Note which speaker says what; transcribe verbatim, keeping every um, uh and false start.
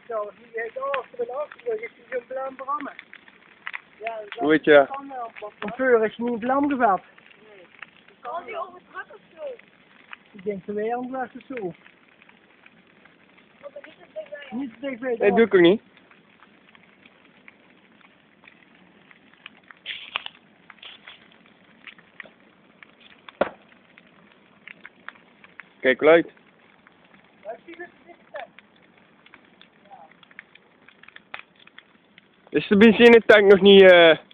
Speaker 1: zelfs niet. Hij heeft achter en achter, is hij zo'n blauw brammen. Ja,
Speaker 2: Hoe weet je?
Speaker 1: Een veur is niet blauw gevat.
Speaker 3: Nee. Kan die overdruk of zo?
Speaker 1: Ik denk dat wij anders is zo.
Speaker 3: Want er niet te dichtbij.
Speaker 1: Niet te dichtbij.
Speaker 2: Nee, doe ik ook niet. Kijk wel uit. Is de benzinetank nog niet uh,